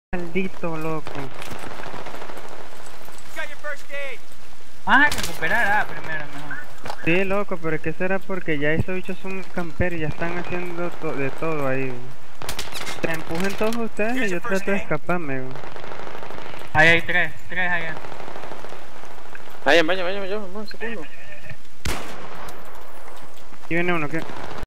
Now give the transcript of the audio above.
Maldito loco. Ah, recuperar primero, mejor. Sí, loco, pero es que será porque ya esos bichos son camperos y ya están haciendo de todo ahí. Se empujen todos ustedes y yo trato de escaparme. Ahí hay tres allá. Vaya, un segundo. Aquí viene uno, ¿qué?